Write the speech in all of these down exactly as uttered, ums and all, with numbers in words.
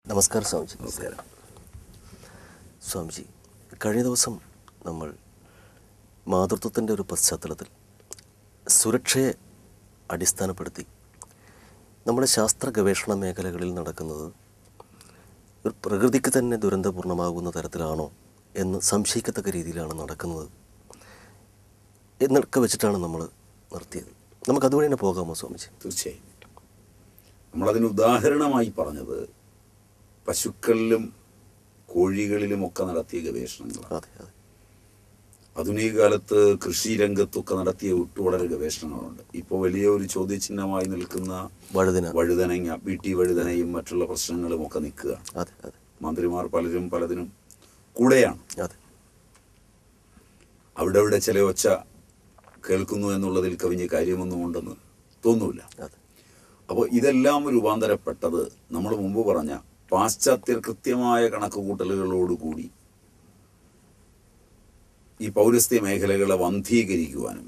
നമസ്കാരം സ്വാമിജി. നമസ്കാരം സ്വാമിജി, കഴിഞ്ഞ ദിവസം നമ്മൾ മാതൃത്വത്തിൻ്റെ ഒരു പശ്ചാത്തലത്തിൽ സുരക്ഷയെ അടിസ്ഥാനപ്പെടുത്തി നമ്മുടെ ശാസ്ത്ര ഗവേഷണ മേഖലകളിൽ നടക്കുന്നത് ഒരു പ്രകൃതിക്ക് തന്നെ ദുരന്തപൂർണ്ണമാകുന്ന തരത്തിലാണോ എന്ന് സംശയിക്കത്തക്ക രീതിയിലാണ് നടക്കുന്നത് എന്നൊക്കെ വെച്ചിട്ടാണ് നമ്മൾ നിർത്തിയത്. നമുക്കതുവഴി തന്നെ പോകാമോ സ്വാമിജി? തീർച്ചയായും. നമ്മളതിന് ഉദാഹരണമായി പറഞ്ഞത് പശുക്കളിലും കോഴികളിലുമൊക്കെ നടത്തിയ ഗവേഷണങ്ങളാണ്. അതെ അതെ ആധുനിക കാലത്ത് കൃഷി രംഗത്തൊക്കെ നടത്തിയ ഒട്ടുവളരെ ഗവേഷണങ്ങളുണ്ട്. ഇപ്പോൾ വലിയ ഒരു ചോദ്യചിഹ്നമായി നിൽക്കുന്ന വഴുതന വഴുതനങ്ങ, ബി ടി വഴുതനയും മറ്റുള്ള പ്രശ്നങ്ങളും ഒക്കെ നിൽക്കുകയാണ്. അതെ അതെ മന്ത്രിമാർ പലരും പലതിനും കൂടെയാണ്. അതെ അവിടെ അവിടെ ചില ഒച്ച കേൾക്കുന്നു എന്നുള്ളതിൽ കവിഞ്ഞ് കാര്യമൊന്നും ഉണ്ടെന്ന് തോന്നൂല. അതെ അപ്പോൾ ഇതെല്ലാം രൂപാന്തരപ്പെട്ടത് നമ്മൾ മുമ്പ് പറഞ്ഞ പാശ്ചാത്യർ കൃത്യമായ കണക്കുകൂട്ടലുകളോടുകൂടി ഈ പൗരസ്ത്യ മേഖലകളെ വന്ധീകരിക്കുവാനും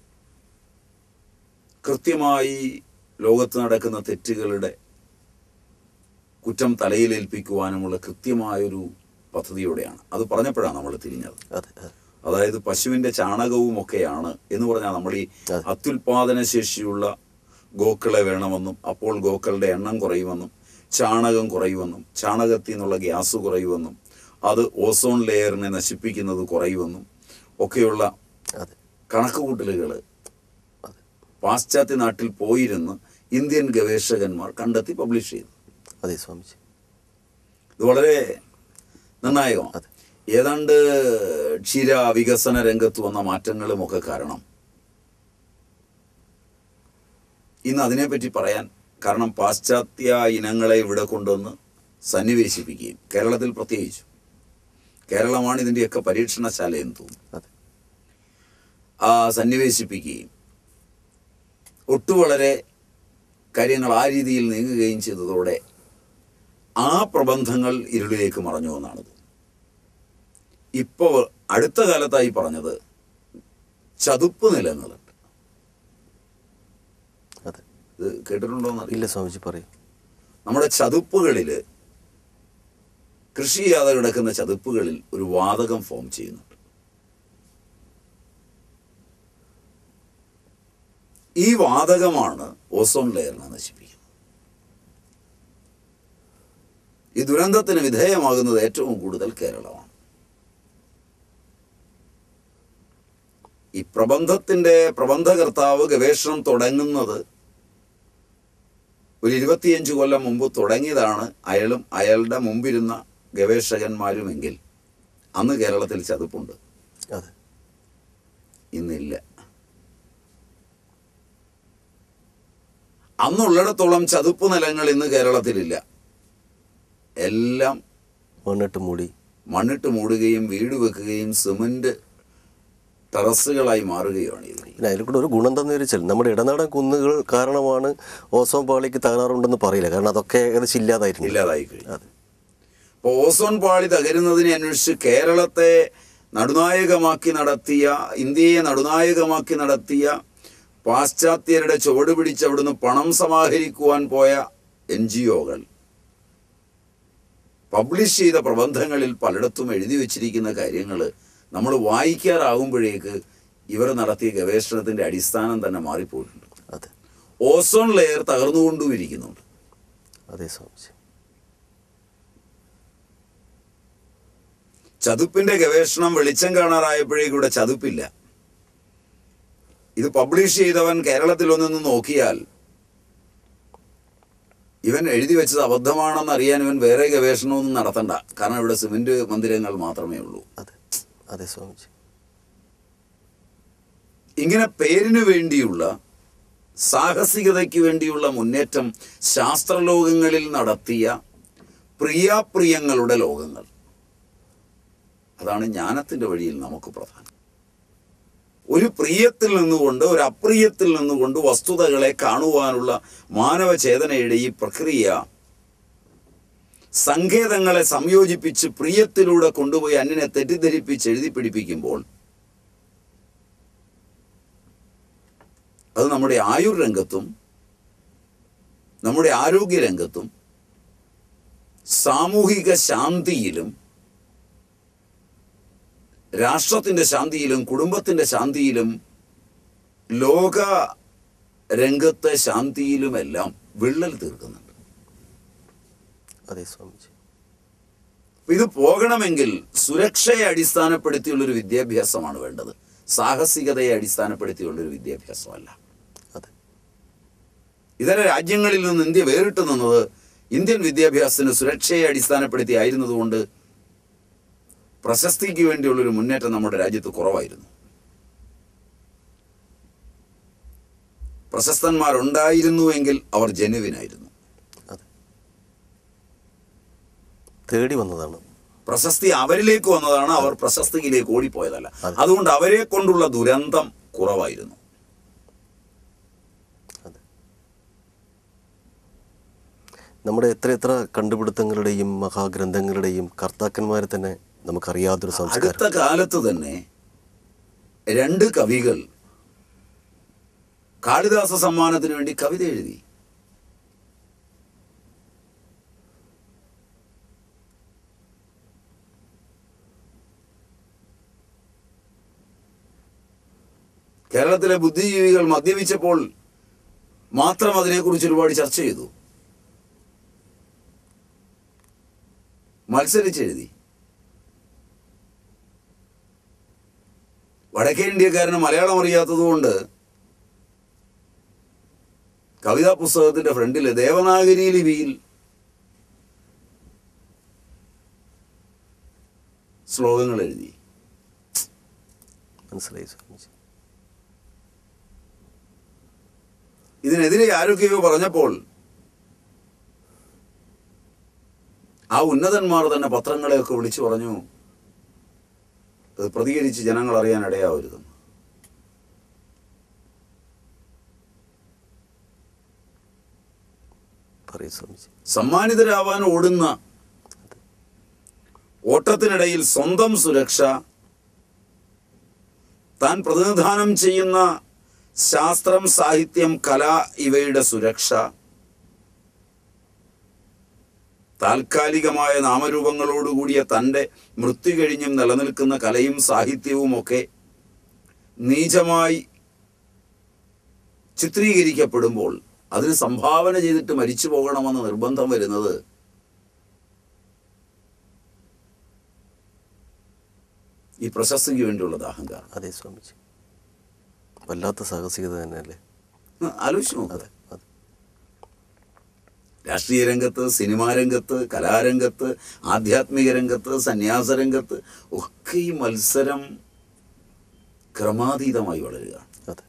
കൃത്യമായി ലോകത്ത് നടക്കുന്ന തെറ്റുകളുടെ കുറ്റം തലയിലേൽപ്പിക്കുവാനുമുള്ള കൃത്യമായൊരു പദ്ധതിയോടെയാണ്. അത് പറഞ്ഞപ്പോഴാണ് നമ്മൾ തിരിഞ്ഞത്. അതെ അതെ അതായത് പശുവിൻ്റെ ചാണകവും ഒക്കെയാണ് എന്ന് പറഞ്ഞാൽ നമ്മൾ ഈ അത്യുൽപാദന ശേഷിയുള്ള ഗോക്കളെ വേണമെന്നും അപ്പോൾ ഗോക്കളുടെ എണ്ണം കുറയുമെന്നും ചാണകം കുറയുമെന്നും ചാണകത്തിൽ നിന്നുള്ള ഗ്യാസ് കുറയുമെന്നും അത് ഓസോൺ ലെയറിനെ നശിപ്പിക്കുന്നത് കുറയുമെന്നും ഒക്കെയുള്ള കണക്കുകൂട്ടലുകൾ പാശ്ചാത്യ നാട്ടിൽ പോയിരുന്ന് ഇന്ത്യൻ ഗവേഷകന്മാർ കണ്ടെത്തി പബ്ലിഷ് ചെയ്തു. അതെ സ്വാമിജി, ഇത് വളരെ നിർണായകമാണ്. ഏതാണ്ട് ക്ഷീര വികസന രംഗത്ത് വന്ന മാറ്റങ്ങളുമൊക്കെ കാരണം ഇന്ന് അതിനെപ്പറ്റി പറയാൻ കാരണം പാശ്ചാത്യ ഇനങ്ങളെ ഇവിടെ കൊണ്ടുവന്ന് സന്നിവേശിപ്പിക്കുകയും കേരളത്തിൽ പ്രത്യേകിച്ചു കേരളമാണ് ഇതിൻ്റെയൊക്കെ പരീക്ഷണശാല എന്ന് തോന്നുന്നു ആ സന്നിവേശിപ്പിക്കുകയും ഒട്ടു വളരെ കാര്യങ്ങൾ ആ രീതിയിൽ നീങ്ങുകയും ചെയ്തതോടെ ആ പ്രബന്ധങ്ങൾ ഇരുളിലേക്ക് മറഞ്ഞു എന്നാണ്. ഇപ്പോൾ അടുത്ത കാലത്തായി പറഞ്ഞത് ചതുപ്പ് നിലങ്ങളുണ്ട്. ഇത് കേട്ടിട്ടുണ്ടോന്ന് ഇല്ല സ്വാമിജി, പറയും. നമ്മുടെ ചതുപ്പുകളിൽ കൃഷി ചെയ്യാതെ കിടക്കുന്ന ചതുപ്പുകളിൽ ഒരു വാതകം ഫോം ചെയ്യുന്നുണ്ട്. ഈ വാതകമാണ് ഓസോൺ ലെയറിനെ നശിപ്പിക്കുന്നത്. ഈ ദുരന്തത്തിന് വിധേയമാകുന്നത് ഏറ്റവും കൂടുതൽ കേരളമാണ്. ഈ പ്രബന്ധത്തിൻ്റെ പ്രബന്ധകർത്താവ് ഗവേഷണം തുടങ്ങുന്നത് ഒരു ഇരുപത്തിയഞ്ച് കൊല്ലം മുമ്പ് തുടങ്ങിയതാണ്. അയാളും അയാളുടെ മുമ്പിരുന്ന ഗവേഷകന്മാരുമെങ്കിൽ അന്ന് കേരളത്തിൽ ചതുപ്പുണ്ട്, ഇന്നില്ല. അന്നുള്ളിടത്തോളം ചതുപ്പ് നിലങ്ങൾ ഇന്ന് കേരളത്തിലില്ല. എല്ലാം മണ്ണിട്ട് മൂടി മണ്ണിട്ട് മൂടുകയും വീട് വെക്കുകയും സിമന്റ് ടെറസുകളായി മാറുകയാണ്. പിന്നെ അതിൽ കൂടെ ഒരു ഗുണം തന്നെ വെച്ചാൽ നമ്മുടെ ഇടനാടൻ കുന്നുകൾ കാരണമാണ് ഓസോൺ പാളിക്ക് തകരാറുണ്ടെന്ന് പറയില്ല. കാരണം അതൊക്കെ ഏകദേശം ഇല്ലാതായിരുന്നു ഇല്ലാതായി കഴിഞ്ഞു. അപ്പോൾ ഓസോൺ പാളി തകരുന്നതിനെ അന്വേഷിച്ച് കേരളത്തെ നടുനായകമാക്കി നടത്തിയ ഇന്ത്യയെ നടുനായകമാക്കി നടത്തിയ പാശ്ചാത്യരുടെ ചുവട് പിടിച്ച് അവിടുന്ന് പണം സമാഹരിക്കുവാൻ പോയ എൻ ജി ഒകൾ പബ്ലിഷ് ചെയ്ത പ്രബന്ധങ്ങളിൽ പലയിടത്തും എഴുതി വച്ചിരിക്കുന്ന കാര്യങ്ങൾ നമ്മൾ വായിക്കാറാകുമ്പോഴേക്ക് ഇവർ നടത്തിയ ഗവേഷണത്തിൻ്റെ അടിസ്ഥാനം തന്നെ മാറിപ്പോയിട്ടുണ്ട്. അതെ, ഓസോൺ ലെയർ തകർന്നുകൊണ്ടുമിരിക്കുന്നുണ്ട്. അതെ സ്വാമിജി. ചതുപ്പിന്റെ ഗവേഷണം വെളിച്ചം കാണാറായപ്പോഴേക്കും ഇവിടെ ചതുപ്പില്ല. ഇത് പബ്ലിഷ് ചെയ്തവൻ കേരളത്തിൽ ഒന്നൊന്ന് നോക്കിയാൽ ഇവൻ എഴുതി വെച്ചത് അബദ്ധമാണെന്ന് അറിയാൻ ഇവൻ വേറെ ഗവേഷണമൊന്നും നടത്തണ്ട. കാരണം ഇവിടെ സിമന്റ് മന്ദിരങ്ങൾ മാത്രമേ ഉള്ളൂ. അതെ അതെ സ്വാമിജി. ഇങ്ങനെ പേരിനു വേണ്ടിയുള്ള സാഹസികതയ്ക്ക് വേണ്ടിയുള്ള മുന്നേറ്റം ശാസ്ത്രലോകങ്ങളിൽ നടത്തിയ പ്രിയാപ്രിയങ്ങളുടെ ലോകങ്ങൾ, അതാണ് ജ്ഞാനത്തിൻ്റെ വഴിയിൽ നമുക്ക് പ്രധാനം. ഒരു പ്രിയത്തിൽ നിന്നുകൊണ്ട് ഒരു അപ്രിയത്തിൽ നിന്നുകൊണ്ട് വസ്തുതകളെ കാണുവാനുള്ള മാനവചേതനയുടെ ഈ പ്രക്രിയ സങ്കേതങ്ങളെ സംയോജിപ്പിച്ച് പ്രിയത്തിലൂടെ കൊണ്ടുപോയി അന്യനെ തെറ്റിദ്ധരിപ്പിച്ച് എഴുതി പിടിപ്പിക്കുമ്പോൾ അത് നമ്മുടെ ആയുർ രംഗത്തും നമ്മുടെ ആരോഗ്യ രംഗത്തും സാമൂഹിക ശാന്തിയിലും രാഷ്ട്രത്തിൻ്റെ ശാന്തിയിലും കുടുംബത്തിൻ്റെ ശാന്തിയിലും ലോക രംഗത്തെ ശാന്തിയിലുമെല്ലാം വിള്ളൽ തീർക്കുന്നുണ്ട്. അതെ സ്വാമിജി. ഇത് പോകണമെങ്കിൽ സുരക്ഷയെ അടിസ്ഥാനപ്പെടുത്തിയുള്ളൊരു വിദ്യാഭ്യാസമാണ് വേണ്ടത്, സാഹസികതയെ അടിസ്ഥാനപ്പെടുത്തിയുള്ളൊരു വിദ്യാഭ്യാസമല്ല. അതെ. ഇതര രാജ്യങ്ങളിൽ നിന്ന് ഇന്ത്യ വേറിട്ട് നിന്നത് ഇന്ത്യൻ വിദ്യാഭ്യാസത്തിന് സുരക്ഷയെ അടിസ്ഥാനപ്പെടുത്തി ആയിരുന്നതുകൊണ്ട് പ്രശസ്തിക്ക് വേണ്ടിയുള്ളൊരു മുന്നേറ്റം നമ്മുടെ രാജ്യത്ത് കുറവായിരുന്നു. പ്രശസ്തന്മാരുണ്ടായിരുന്നുവെങ്കിൽ അവർ ജനുവിനായിരുന്നു. തേടി വന്നതാണ് പ്രശസ്തി, അവരിലേക്ക് വന്നതാണ്, അവർ പ്രശസ്തിയിലേക്ക് ഓടിപ്പോയതല്ല. അതുകൊണ്ട് അവരെ കൊണ്ടുള്ള ദുരന്തം കുറവായിരുന്നു. നമ്മുടെ എത്ര എത്ര കണ്ടുപിടുത്തങ്ങളുടെയും മഹാഗ്രന്ഥങ്ങളുടെയും കർത്താക്കന്മാരെ തന്നെ നമുക്കറിയാത്തൊരു സംസ്കാരം. അടുത്ത കാലത്ത് തന്നെ രണ്ട് കവികൾ കാളിദാസ സമ്മാനത്തിന് വേണ്ടി കവിത എഴുതി. കേരളത്തിലെ ബുദ്ധിജീവികൾ മദ്യപിച്ചപ്പോൾ മാത്രം അതിനെക്കുറിച്ച് ഒരുപാട് ചർച്ച ചെയ്തു, മത്സരിച്ചെഴുതി. വടക്കേ ഇന്ത്യക്കാരന് മലയാളം അറിയാത്തതുകൊണ്ട് കവിതാ പുസ്തകത്തിന്റെ ഫ്രണ്ടിൽ ദേവനാഗരി ലിപിയിൽ ശ്ലോകങ്ങൾ എഴുതി. മനസ്സിലായി. ഇതിനെതിരെ ആരൊക്കെയോ പറഞ്ഞപ്പോൾ ആ ഉന്നതന്മാർ തന്നെ പത്രങ്ങളെയൊക്കെ വിളിച്ചു പറഞ്ഞു, അത് പ്രതികരിച്ച് ജനങ്ങൾ അറിയാൻ ഇടയാവരുതെന്ന്. സമ്മാനിതരാവാൻ ഓടുന്ന ഓട്ടത്തിനിടയിൽ സ്വന്തം സുരക്ഷ, താൻ പ്രതിനിധാനം ചെയ്യുന്ന ശാസ്ത്രം, സാഹിത്യം, കല ഇവയുടെ സുരക്ഷ, താൽക്കാലികമായ നാമരൂപങ്ങളോടുകൂടിയ തൻ്റെ മൃത്യു കഴിഞ്ഞും നിലനിൽക്കുന്ന കലയും സാഹിത്യവും ഒക്കെ നീചമായി ചിത്രീകരിക്കപ്പെടുമ്പോൾ അതിന് സംഭാവന ചെയ്തിട്ട് മരിച്ചു പോകണമെന്ന് നിർബന്ധം വരുന്നത് ഈ പ്രശസ്തിക്ക് വേണ്ടിയുള്ളത് അഹങ്കാരം. അതെ സ്വാമിജി, വല്ലാത്ത സാഹസികത തന്നെയല്ലേ. ആലോചിച്ചു നോക്കുക. രാഷ്ട്രീയ രംഗത്ത്, സിനിമാ രംഗത്ത്, കലാരംഗത്ത്, ആധ്യാത്മിക രംഗത്ത്, സന്യാസ രംഗത്ത് ഒക്കെ ഈ മത്സരം ക്രമാതീതമായി വളരുകയാണ്.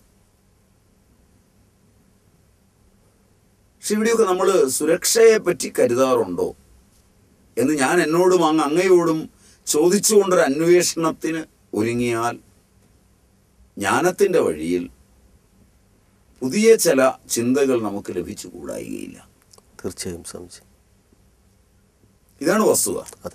പക്ഷെ ഇവിടെയൊക്കെ നമ്മൾ സുരക്ഷയെ പറ്റി കരുതാറുണ്ടോ എന്ന് ഞാൻ എന്നോടും അങ്ങ് അങ്ങയോടും ചോദിച്ചുകൊണ്ടൊരു അന്വേഷണത്തിന് ഒരുങ്ങിയാൽ ജ്ഞാനത്തിൻ്റെ വഴിയിൽ പുതിയ ചില ചിന്തകൾ നമുക്ക് ലഭിച്ചു കൂടായികയില്ല. തീർച്ചയായും സ്വാമിജി, ഇതാണ് വസ്തുത. അതെ.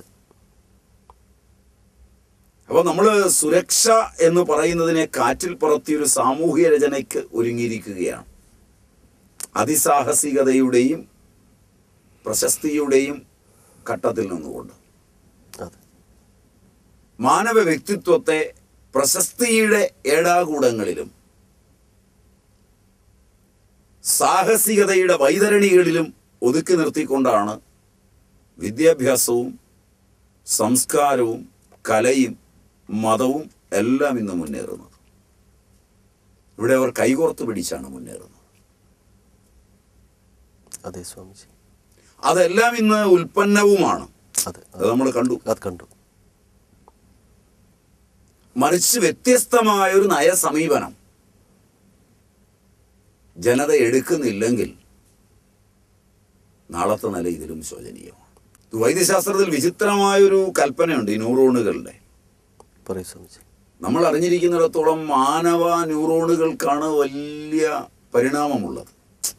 അപ്പോൾ നമ്മൾ സുരക്ഷ എന്ന് പറയുന്നതിനെ കാറ്റിൽ പറത്തിയൊരു സാമൂഹ്യ രചനയ്ക്ക് ഒരുങ്ങിയിരിക്കുകയാണ്. അതിസാഹസികതയുടെയും പ്രശസ്തിയുടെയും ഘട്ടത്തിൽ നിന്നുകൊണ്ട് മാനവ വ്യക്തിത്വത്തെ പ്രശസ്തിയുടെ ഏടാകൂടങ്ങളിലും സാഹസികതയുടെ വൈതരണികളിലും ഒതുക്കി നിർത്തിക്കൊണ്ടാണ് വിദ്യാഭ്യാസവും സംസ്കാരവും കലയും മതവും എല്ലാം ഇന്ന് മുന്നേറുന്നത്. ഇവിടെ അവർ കൈകോർത്ത് പിടിച്ചാണ് മുന്നേറുന്നത്. അതെ സ്വാമിജി, അതെല്ലാം ഇന്ന് ഉൽപ്പന്നവുമാണ്. അത് നമ്മൾ കണ്ടു അത് കണ്ടു മറിച്ച് വ്യത്യസ്തമായ ഒരു നയ സമീപനം ജനത എടുക്കുന്നില്ലെങ്കിൽ നാളത്തെ നില ഇതിലും ശോചനീയമാണ്. വൈദ്യശാസ്ത്രത്തിൽ വിചിത്രമായൊരു കൽപ്പനയുണ്ട് ഈ ന്യൂറോണുകളുടെ. നമ്മൾ അറിഞ്ഞിരിക്കുന്നിടത്തോളം മാനവ ന്യൂറോണുകൾക്കാണ് വലിയ പരിണാമമുള്ളത്.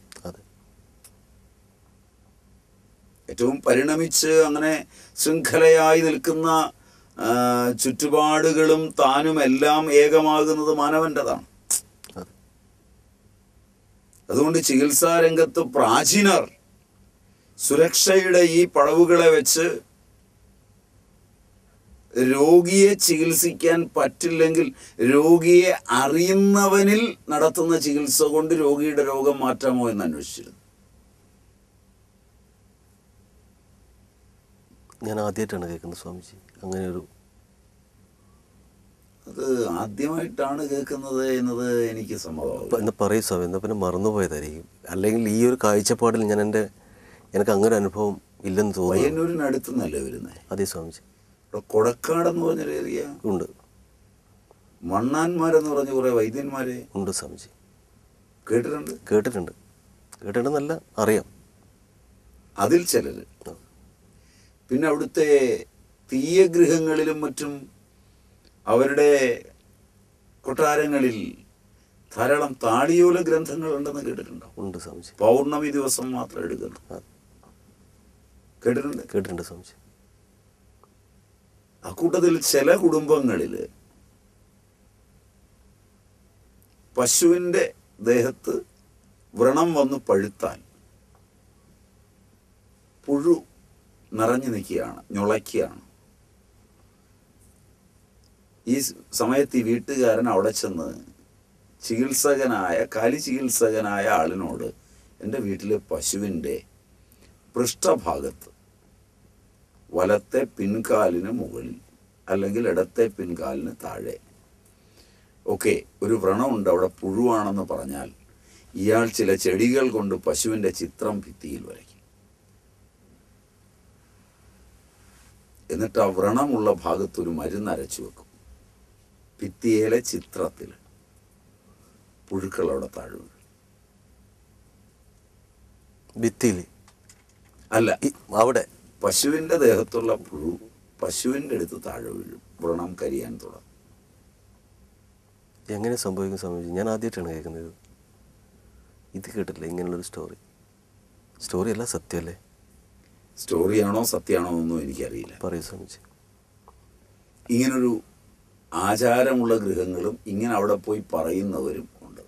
ഏറ്റവും പരിണമിച്ച് അങ്ങനെ ശൃംഖലയായി നിൽക്കുന്ന ചുറ്റുപാടുകളും താനും എല്ലാം ഏകമാകുന്നത് മാനവൻ്റെതാണ്. അതുകൊണ്ട് ചികിത്സാ രംഗത്ത് പ്രാചീനർ സുരക്ഷയുടെ ഈ പടവുകളെ വെച്ച് രോഗിയെ ചികിത്സിക്കാൻ പറ്റില്ലെങ്കിൽ രോഗിയെ അറിയുന്നവനിൽ നടത്തുന്ന ചികിത്സ കൊണ്ട് രോഗിയുടെ രോഗം മാറ്റാമോ എന്ന് അന്വേഷിച്ചിരുന്നു. ഞാൻ ആദ്യമായിട്ടാണ് കേൾക്കുന്നത് സ്വാമിജി അങ്ങനെ ഒരു. അത് ആദ്യമായിട്ടാണ് കേൾക്കുന്നത് എന്നത് എനിക്ക് സമ്മതമാകും. എന്ന് പറയും സ്വാമി, എന്നാൽ പിന്നെ മറന്നുപോയതായിരിക്കും. അല്ലെങ്കിൽ ഈ ഒരു കാഴ്ചപ്പാടിൽ ഞാൻ എൻ്റെ എനിക്ക് അങ്ങനെ ഒരു അനുഭവം ഇല്ലെന്ന് തോന്നുന്നു. പയ്യന്നൂരിനടുത്തുനിന്നല്ലേ വരുന്നത്? അതെ സ്വാമിജി. ഇവിടെ കൊടക്കാടെന്ന് പറഞ്ഞൊരു ഏരിയ ഉണ്ട്. മണ്ണാന്മാരെന്ന് പറഞ്ഞ കുറേ വൈദ്യന്മാരെ ഉണ്ട് സ്വാമിജി. കേട്ടിട്ടുണ്ട് കേട്ടിട്ടുണ്ട് കേട്ടിട്ടുണ്ടെന്നല്ല അറിയാം. അതിൽ ചിലർ. പിന്നെ അവിടുത്തെ തീയഗൃഹങ്ങളിലും മറ്റും അവരുടെ കൊട്ടാരങ്ങളിൽ ധാരാളം താളിയോല ഗ്രന്ഥങ്ങൾ ഉണ്ടെന്ന് കേട്ടിട്ടുണ്ടോ? ഉണ്ട് സ്വാമിജി. പൗർണമി ദിവസം മാത്രം എടുക്കുന്നു. കേട്ടിട്ടുണ്ട് കേട്ടിട്ടുണ്ട് സ്വാമിജി. അക്കൂട്ടത്തിൽ ചില കുടുംബങ്ങളിൽ പശുവിൻ്റെ ദേഹത്ത് വ്രണം വന്ന് പഴുത്താൽ പുഴു നിറഞ്ഞു നിൽക്കുകയാണ്, ഞുളയ്ക്കുകയാണ്. ഈ സമയത്ത് ഈ വീട്ടുകാരൻ അവിടെ ചെന്ന് ചികിത്സകനായ കാലി ചികിത്സകനായ ആളിനോട് എൻ്റെ വീട്ടിലെ പശുവിൻ്റെ പൃഷ്ഠഭാഗത്ത് വലത്തെ പിൻകാലിന് മുകളിൽ അല്ലെങ്കിൽ ഇടത്തെ പിൻകാലിന് താഴെ ഒക്കെ ഒരു വ്രണമുണ്ട്, അവിടെ പുഴുവാണെന്ന് പറഞ്ഞാൽ ഇയാൾ ചില ചെടികൾ കൊണ്ട് പശുവിൻ്റെ ചിത്രം ഭിത്തിയിൽ വരയ്ക്കും. എന്നിട്ട് ആ വ്രണമുള്ള ഭാഗത്തൊരു മരുന്ന് അരച്ചു വെക്കും. ഭിത്തിയിലെ ചിത്രത്തിൽ പുഴുക്കൾ അവിടെ താഴെ വീഴും. ഭിത്തിയിൽ അല്ല, അവിടെ പശുവിൻ്റെ ദേഹത്തുള്ള പുഴു പശുവിൻ്റെ അടുത്ത് താഴെ വീഴും, വ്രണം കരിയാൻ തുടങ്ങും. എങ്ങനെ സംഭവിക്കും സ്വാമിജി? ഞാൻ ആദ്യമായിട്ടാണ് കേൾക്കുന്നത്. ഇത് കേട്ടില്ല ഇങ്ങനെയുള്ളൊരു സ്റ്റോറി. സ്റ്റോറി അല്ല, സത്യമല്ലേ? സ്റ്റോറിയാണോ സത്യമാണോ എന്നൊന്നും എനിക്കറിയില്ല. പറയൂ സ്വാമിജി. ഇങ്ങനൊരു ആചാരമുള്ള ഗൃഹങ്ങളും ഇങ്ങനെ അവിടെ പോയി പറയുന്നവരും ഉണ്ട്.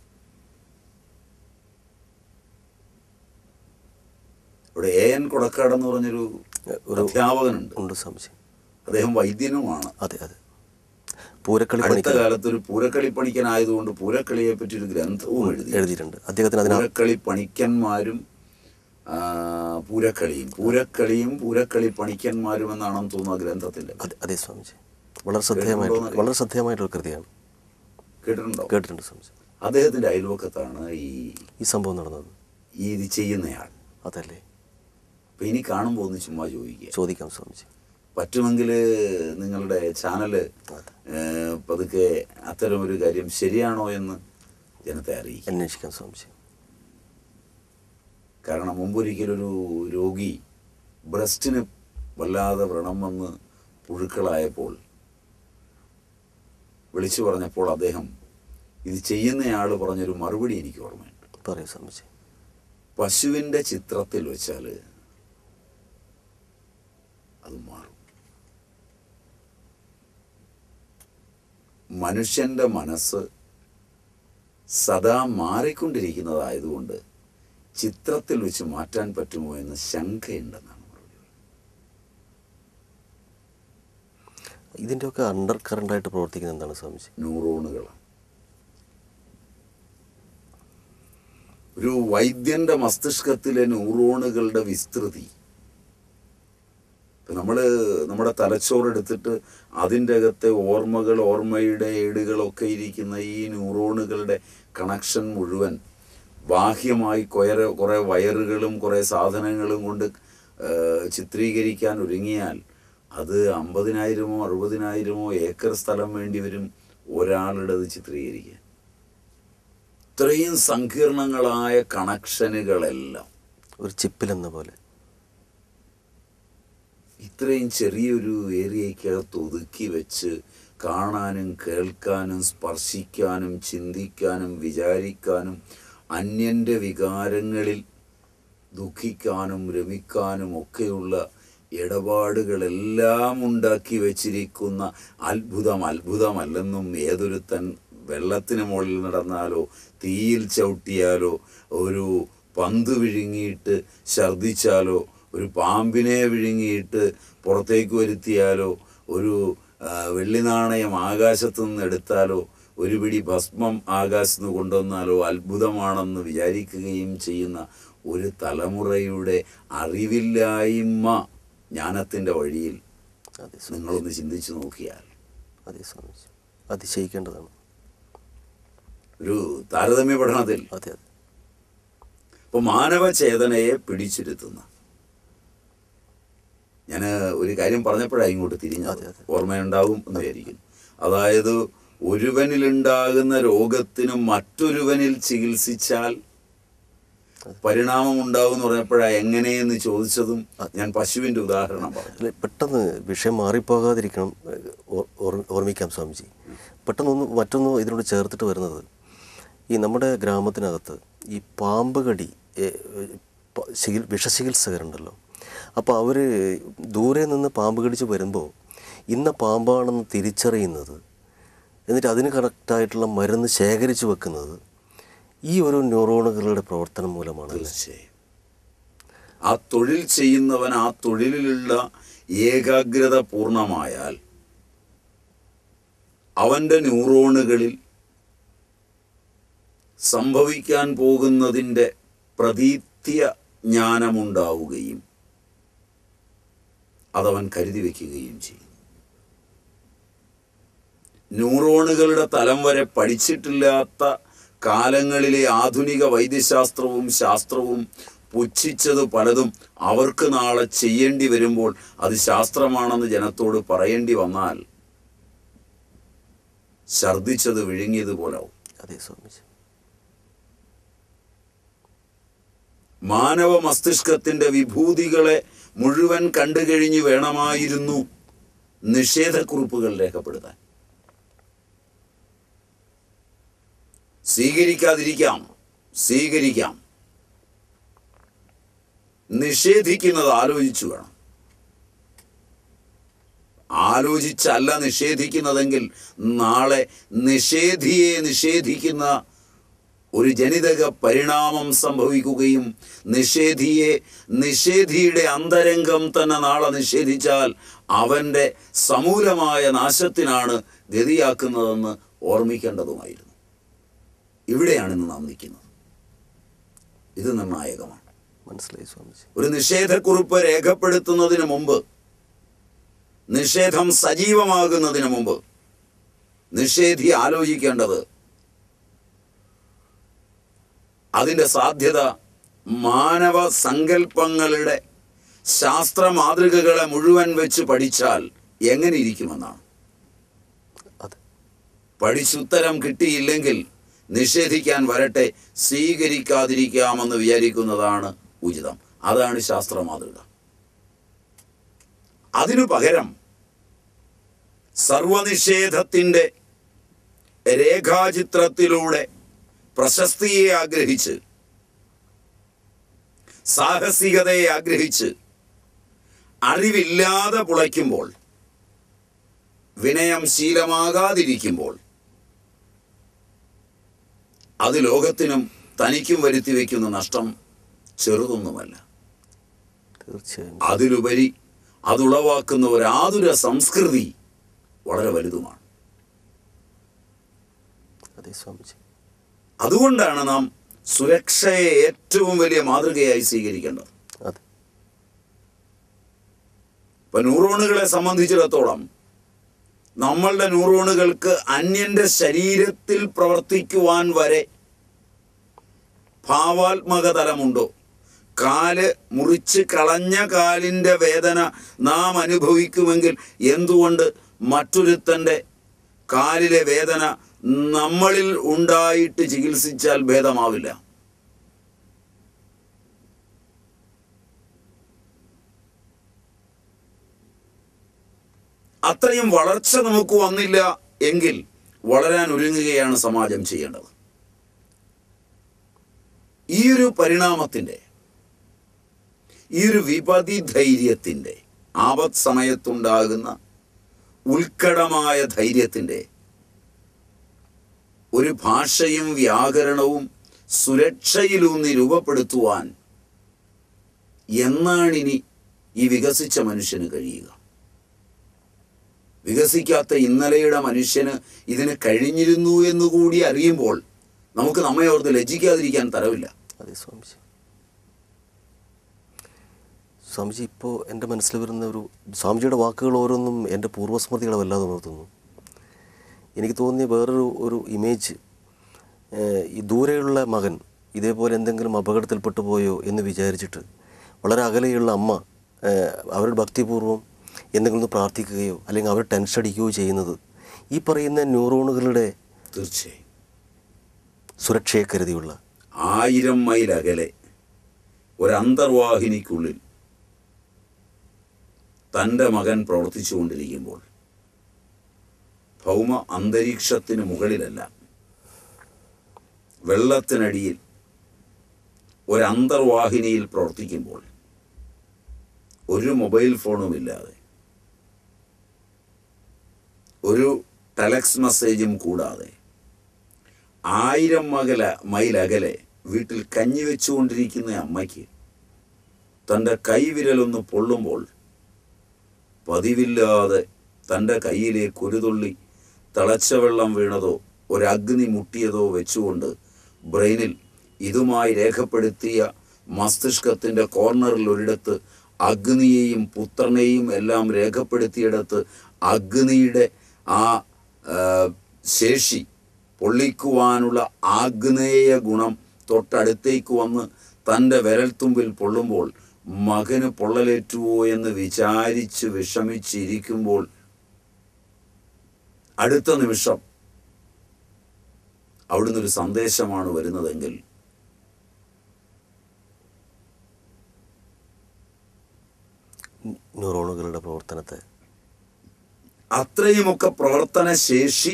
ഇവിടെ എ എൻ കൊടക്കാട് എന്ന് പറഞ്ഞൊരു അധ്യാപകനുണ്ട്. ഉണ്ട് സ്വാമിജി. അദ്ദേഹം വൈദ്യനുമാണ്. അതെ അതെ. പൂരക്കളി അടുത്ത കാലത്ത് ഒരു പൂരക്കളി പണിക്കനായതുകൊണ്ട് പൂരക്കളിയെ പറ്റി ഒരു ഗ്രന്ഥവും എഴുതി എഴുതിയിട്ടുണ്ട് അദ്ദേഹത്തിന്. പൂരക്കളി പണിക്കന്മാരും പൂരക്കളിയും പൂരക്കളിയും പൂരക്കളി പണിക്കന്മാരും എന്നാണെന്ന് തോന്നുന്നു ആ ഗ്രന്ഥത്തിന്റെ. അതെ സ്വാമിജി. വളരെ ശ്രദ്ധേയമായിട്ട് വളരെ ശ്രദ്ധേയമായിട്ടൊരു കൃതിയാണ്. കേട്ടിട്ടുണ്ടോ? കേട്ടിട്ടുണ്ട് സ്വാമിജി. അദ്ദേഹത്തിന്റെ അയൽവക്കത്താണ് ഈ ഈ സംഭവം നടന്നത്. ഈ ഇത് ചെയ്യുന്നയാൾ. അതല്ലേ? അപ്പൊ ഇനി കാണുമ്പോൾ ഒന്ന് ചുമ്മാ ചോദിക്കുക. ചോദിക്കാം സ്വാമിജി. പറ്റുമെങ്കിൽ നിങ്ങളുടെ ചാനല് പതുക്കെ അത്തരം ഒരു കാര്യം ശരിയാണോ എന്ന് ജനത്തെ അറിയിക്കും. അന്വേഷിക്കാം സ്വാമിജി. കാരണം മുമ്പൊരിക്കലൊരു രോഗി ബ്രസ്റ്റിന് വല്ലാതെ വ്രണം വന്ന് പുഴുക്കളായപ്പോൾ വിളിച്ചു പറഞ്ഞപ്പോൾ അദ്ദേഹം ഇത് ചെയ്യുന്നയാൾ പറഞ്ഞൊരു മറുപടി എനിക്ക് ഓർമ്മയുണ്ട്. പറയൂ സ്വാമിജി. പശുവിൻ്റെ ചിത്രത്തിൽ വെച്ചാൽ അത് മാറും. മനുഷ്യൻ്റെ മനസ്സ് സദാ മാറിക്കൊണ്ടിരിക്കുന്നതായതുകൊണ്ട് ചിത്രത്തിൽ വെച്ച് മാറ്റാൻ പറ്റുമോ എന്ന് ശങ്കയുണ്ടെന്നാണ് മറുപടി. ഇതിൻ്റെയൊക്കെ അണ്ടർ കറണ്ടായിട്ട് പ്രവർത്തിക്കുന്നത് എന്താണ് സ്വാമിജി? ന്യൂറോണുകളാണ്. ഒരു വൈദ്യന്റെ മസ്തിഷ്കത്തിലെ ന്യൂറോണുകളുടെ വിസ്തൃതി. നമ്മൾ നമ്മുടെ തലച്ചോറെടുത്തിട്ട് അതിൻ്റെ അകത്തെ ഓർമ്മകൾ ഓർമ്മയുടെ ഏടുകളൊക്കെ ഇരിക്കുന്ന ഈ ന്യൂറോണുകളുടെ കണക്ഷൻ മുഴുവൻ ബാഹ്യമായി കുറെ കുറേ വയറുകളും കുറേ സാധനങ്ങളും കൊണ്ട് ചിത്രീകരിക്കാൻ ഒരുങ്ങിയാൽ അത് അമ്പതിനായിരമോ അറുപതിനായിരമോ ഏക്കർ സ്ഥലം വേണ്ടി വരും ഒരാളുടേത് ചിത്രീകരിക്കാൻ. ഇത്രയും സങ്കീർണങ്ങളായ കണക്ഷനുകളെല്ലാം ഒരു ചിപ്പിലെന്ന പോലെ ഇത്രയും ചെറിയൊരു ഏരിയയ്ക്കകത്ത് ഒതുക്കി വെച്ച് കാണാനും കേൾക്കാനും സ്പർശിക്കാനും ചിന്തിക്കാനും വിചാരിക്കാനും അന്യൻ്റെ വികാരങ്ങളിൽ ദുഃഖിക്കാനും രമിക്കാനും ഒക്കെയുള്ള ഇടപാടുകളെല്ലാം ഉണ്ടാക്കി വച്ചിരിക്കുന്ന അത്ഭുതം അത്ഭുതമല്ലെന്നും ഏതൊരുത്തൻ വെള്ളത്തിന് മുകളിൽ നടന്നാലോ തീയിൽ ചവിട്ടിയാലോ ഒരു പന്ത് വിഴുങ്ങിയിട്ട് ഛർദ്ദിച്ചാലോ, ഒരു പാമ്പിനെ വിഴുങ്ങിയിട്ട് പുറത്തേക്ക് വരുത്തിയാലോ, ഒരു വെള്ളി നാണയം ആകാശത്തു നിന്ന് എടുത്താലോ, ഒരു പിടി ഭസ്മം ആകാശത്ത് നിന്ന് കൊണ്ടുവന്നാലോ അത്ഭുതമാണെന്ന് വിചാരിക്കുകയും ചെയ്യുന്ന ഒരു തലമുറയുടെ അറിവില്ലായ്മ ജ്ഞാനത്തിൻ്റെ വഴിയിൽ നിങ്ങളൊന്ന് ചിന്തിച്ചു നോക്കിയാൽ അതെ സ്വാമിജി, അതിശയിക്കേണ്ടതാണ്. ഒരു താരതമ്യ പഠനത്തിൽ അതെ അതെ ഇപ്പോൾ മാനവചേതനയെ പിടിച്ചിരുത്തുന്ന, ഞാൻ ഒരു കാര്യം പറഞ്ഞപ്പോഴാണ് ഇങ്ങോട്ട് തിരിഞ്ഞത്, ഓർമ്മയുണ്ടാവും എന്ന് വിചാരിക്കുന്നു. അതായത് ഒരുവനിലുണ്ടാകുന്ന രോഗത്തിന് മറ്റൊരുവനിൽ ചികിത്സിച്ചാൽ പരിണാമം ഉണ്ടാവും എന്ന് പറഞ്ഞപ്പോഴാണ് എങ്ങനെയെന്ന് ചോദിച്ചതും ഞാൻ പശുവിൻ്റെ ഉദാഹരണം പറഞ്ഞു. പെട്ടെന്ന് വിഷയം മാറിപ്പോകാതിരിക്കണം, ഓർമ്മിക്കാം സ്വാമിജി. പെട്ടെന്നൊന്ന് മറ്റൊന്ന് ഇതിനോട് ചേർത്തിട്ട് വരുന്നത്, ഈ നമ്മുടെ ഗ്രാമത്തിനകത്ത് ഈ പാമ്പ് കടി വിഷചികിത്സകരുണ്ടല്ലോ. അപ്പോൾ അവർ ദൂരെ നിന്ന് പാമ്പ് കടിച്ച് വരുമ്പോൾ ഇന്ന പാമ്പാണെന്ന് തിരിച്ചറിയുന്നത്, എന്നിട്ട് അതിന് കറക്റ്റായിട്ടുള്ള മരുന്ന് ശേഖരിച്ചു വെക്കുന്നത് ഈ ഒരു ന്യൂറോണുകളുടെ പ്രവർത്തനം മൂലമാണ്. തീർച്ചയായും ആ തൊഴിൽ ചെയ്യുന്നവൻ ആ തൊഴിലിലുള്ള ഏകാഗ്രത പൂർണ്ണമായാൽ അവൻ്റെ ന്യൂറോണുകളിൽ സംഭവിക്കാൻ പോകുന്നതിൻ്റെ പ്രതീത്യ ജ്ഞാനമുണ്ടാവുകയും അതവൻ കരുതി വയ്ക്കുകയും ചെയ്യും. ന്യൂറോണുകളുടെ തലം വരെ പഠിച്ചിട്ടില്ലാത്ത കാലങ്ങളിലെ ആധുനിക വൈദ്യശാസ്ത്രവും ശാസ്ത്രവും പുച്ഛിച്ചത് പലതും അവർക്ക് നാളെ ചെയ്യേണ്ടി വരുമ്പോൾ അത് ശാസ്ത്രമാണെന്ന് ജനത്തോട് പറയേണ്ടി വന്നാൽ ഛർദ്ദിച്ചത് വിഴുങ്ങിയതുപോലാവും. അതെ സ്വാമിജി. മാനവ മസ്തിഷ്കത്തിന്റെ വിഭൂതികളെ മുഴുവൻ കണ്ടുകഴിഞ്ഞ് വേണമായിരുന്നു നിഷേധക്കുറിപ്പുകൾ രേഖപ്പെടുത്താൻ. സ്വീകരിക്കാതിരിക്കാം, സ്വീകരിക്കാം. നിഷേധിക്കുന്നത് ആലോചിച്ചു വേണം. ആലോചിച്ചല്ല നിഷേധിക്കുന്നതെങ്കിൽ നാളെ നിഷേധിയെ നിഷേധിക്കുന്ന ഒരു ജനിതക പരിണാമം സംഭവിക്കുകയും നിഷേധിയെ നിഷേധിയുടെ അന്തരംഗം തന്നെ നാളെ നിഷേധിച്ചാൽ അവൻ്റെ സമൂലമായ നാശത്തിനാണ് ഗതിയാക്കുന്നതെന്ന് ഓർമ്മിക്കേണ്ടതുമായിരുന്നു. ഇവിടെയാണ് ഇന്ന് നാം നിൽക്കുന്നത്. ഇത് നിർണായകമാണ്. മനസ്സിലായി സ്വാമിജി. ഒരു നിഷേധക്കുറിപ്പ് രേഖപ്പെടുത്തുന്നതിന് മുമ്പ്, നിഷേധം സജീവമാകുന്നതിന് മുമ്പ് നിഷേധി ആലോചിക്കേണ്ടത് അതിൻ്റെ സാധ്യത മാനവ സങ്കല്പങ്ങളുടെ ശാസ്ത്ര മാതൃകകളെ മുഴുവൻ വെച്ച് പഠിച്ചാൽ എങ്ങനെ ഇരിക്കുമെന്നാണ്. പഠിച്ചുത്തരം കിട്ടിയില്ലെങ്കിൽ നിഷേധിക്കാൻ വരട്ടെ, സ്വീകരിക്കാതിരിക്കാമെന്ന് വിചാരിക്കുന്നതാണ് ഉചിതം. അതാണ് ശാസ്ത്ര മാതൃക. അതിനു പകരം സർവനിഷേധത്തിൻ്റെ രേഖാചിത്രത്തിലൂടെ പ്രശസ്തിയെ ആഗ്രഹിച്ച്, സാഹസികതയെ ആഗ്രഹിച്ച് അറിവില്ലാതെ പുളയ്ക്കുമ്പോൾ, വിനയം ശീലമാകാതിരിക്കുമ്പോൾ അത് ലോകത്തിനും തനിക്കും വരുത്തി വയ്ക്കുന്ന നഷ്ടം ചെറുതൊന്നുമല്ല. തീർച്ചയായും അതിലുപരി അതുളവാക്കുന്ന ഒരാതുര സംസ്കൃതി വളരെ വലുതുമാണ്. അതെ സ്വാമിജി. അതുകൊണ്ടാണ് നാം സുരക്ഷയെ ഏറ്റവും വലിയ മാതൃകയായി സ്വീകരിക്കേണ്ടത്. അതെ. ഇപ്പൊ ന്യൂറോണുകളെ സംബന്ധിച്ചിടത്തോളം നമ്മളുടെ ന്യൂറോണുകൾക്ക് അന്യന്റെ ശരീരത്തിൽ പ്രവർത്തിക്കുവാൻ വരെ ഭാവാത്മക തലമുണ്ടോ? കാല് മുറിച്ച് കളഞ്ഞ കാലിൻ്റെ വേദന നാം അനുഭവിക്കുമെങ്കിൽ എന്തുകൊണ്ട് മറ്റൊരുത്തൻ്റെ കാലിലെ വേദന നമ്മളിൽ ഉണ്ടായിട്ട് ചികിത്സിച്ചാൽ ഭേദമാവില്ല? അത്രയും വളർച്ച നമുക്ക് വന്നില്ല എങ്കിൽ വളരാൻ ഒരുങ്ങുകയാണ് സമാജം ചെയ്യേണ്ടത്. ഈ ഒരു പരിണാമത്തിൻ്റെ, ഈ ഒരു വിപതി ധൈര്യത്തിൻ്റെ, ആപത് സമയത്തുണ്ടാകുന്ന ഉത്കടമായ ധൈര്യത്തിൻ്റെ ഒരു ഭാഷയും വ്യാകരണവും സുരക്ഷയിലൂന്നി രൂപപ്പെടുത്തുവാൻ എന്നാണിനി ഈ വികസിച്ച മനുഷ്യന് കഴിയുക? വികസിക്കാത്ത ഇന്നലെയുടെ മനുഷ്യന് ഇതിന് കഴിഞ്ഞിരുന്നു എന്നുകൂടി അറിയുമ്പോൾ നമുക്ക് നമ്മെ ഓർത്ത് ലജ്ജിക്കാതിരിക്കാൻ തരവില്ല. അതെ സ്വാമിജി. സ്വാമിജി, ഇപ്പോൾ എൻ്റെ മനസ്സിൽ വരുന്ന ഒരു സ്വാമിജിയുടെ വാക്കുകൾ ഓരോന്നും എൻ്റെ പൂർവ്വസ്മൃതികളെ വല്ലാതെ ഉണർത്തുന്നു. എനിക്ക് തോന്നിയ വേറൊരു ഒരു ഇമേജ്, ഈ ദൂരെയുള്ള മകൻ ഇതേപോലെ എന്തെങ്കിലും അപകടത്തിൽപ്പെട്ടു പോയോ എന്ന് വിചാരിച്ചിട്ട് വളരെ അകലെയുള്ള അമ്മ അവരുടെ ഭക്തിപൂർവ്വം എന്തെങ്കിലും ഒന്ന് പ്രാർത്ഥിക്കുകയോ അല്ലെങ്കിൽ അവർ ടെൻഷൻ അടിക്കുകയോ ചെയ്യുന്നത് ഈ പറയുന്ന ന്യൂറോണുകളുടെ തീർച്ചയായും സുരക്ഷയെ കരുതിയുള്ള ആയിരം മൈൽ അകലെ ഒരു അന്തർവാഹിനിക്കുള്ളിൽ തൻ്റെ മകൻ പ്രവർത്തിച്ചു കൊണ്ടിരിക്കുമ്പോൾ ഭൗമ അന്തരീക്ഷത്തിന് മുകളിലല്ല, വെള്ളത്തിനടിയിൽ ഒരു അന്തർവാഹിനിയിൽ പ്രവർത്തിക്കുമ്പോൾ ഒരു മൊബൈൽ ഫോണുമില്ലാതെ ഒരു ടെലക്സ് മെസ്സേജും കൂടാതെ ആയിരം മകല മൈൽ അകലെ വീട്ടിൽ കഞ്ഞി വെച്ചുകൊണ്ടിരിക്കുന്ന അമ്മയ്ക്ക് തൻ്റെ കൈവിരലൊന്ന് പൊള്ളുമ്പോൾ പതിവില്ലാതെ തൻ്റെ കയ്യിലേക്ക് ഒരു തുള്ളി തിളച്ച വെള്ളം വീണതോ ഒരഗ്നി മുട്ടിയതോ വെച്ചുകൊണ്ട് ബ്രെയിനിൽ ഇതുമായി രേഖപ്പെടുത്തിയ മസ്തിഷ്കത്തിൻ്റെ കോർണറിൽ ഒരിടത്ത് അഗ്നിയെയും പുത്രനെയും എല്ലാം രേഖപ്പെടുത്തിയിടത്ത് അഗ്നിയുടെ ആ ശേഷി പൊള്ളിക്കുവാനുള്ള ആഗ്നേയ ഗുണം തൊട്ടടുത്തേക്ക് വന്ന് തൻ്റെ വിരൽത്തുമ്പിൽ പൊള്ളുമ്പോൾ മകന് പൊള്ളലേറ്റുവോ എന്ന് വിചാരിച്ച് വിഷമിച്ചിരിക്കുമ്പോൾ അടുത്ത നിമിഷം അവിടുന്ന് ഒരു സന്ദേശമാണ് വരുന്നതെങ്കിൽ ന്യൂറോണുകളുടെ പ്രവർത്തനത്തെ അത്രയുമൊക്കെ പ്രവർത്തന ശേഷി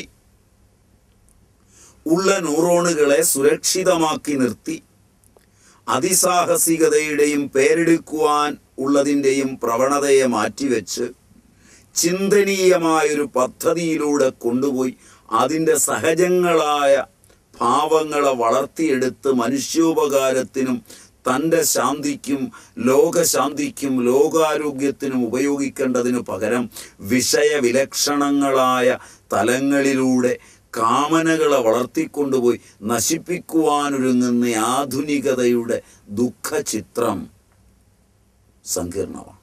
ഉള്ള ന്യൂറോണുകളെ സുരക്ഷിതമാക്കി നിർത്തി അതിസാഹസികതയുടെയും പേരെടുക്കുവാൻ ഉള്ളതിൻ്റെയും പ്രവണതയെ മാറ്റിവെച്ച് ചിന്തനീയമായൊരു പദ്ധതിയിലൂടെ കൊണ്ടുപോയി അതിൻ്റെ സഹജങ്ങളായ ഭാവങ്ങളെ വളർത്തിയെടുത്ത് മനുഷ്യോപകാരത്തിനും തൻ്റെ ശാന്തിക്കും ലോകശാന്തിക്കും ലോകാരോഗ്യത്തിനും ഉപയോഗിക്കേണ്ടതിനു പകരം വിഷയവിലക്ഷണങ്ങളായ തലങ്ങളിലൂടെ കാമനകളെ വളർത്തിക്കൊണ്ടുപോയി നശിപ്പിക്കുവാനൊരുങ്ങുന്ന ആധുനികതയുടെ ദുഃഖചിത്രം സങ്കീർണമാണ്.